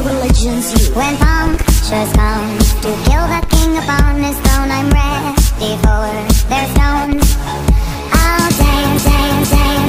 religion's you. When punctures come to kill the king upon his throne, I'm ready for their stones. I'll dance, dance, dance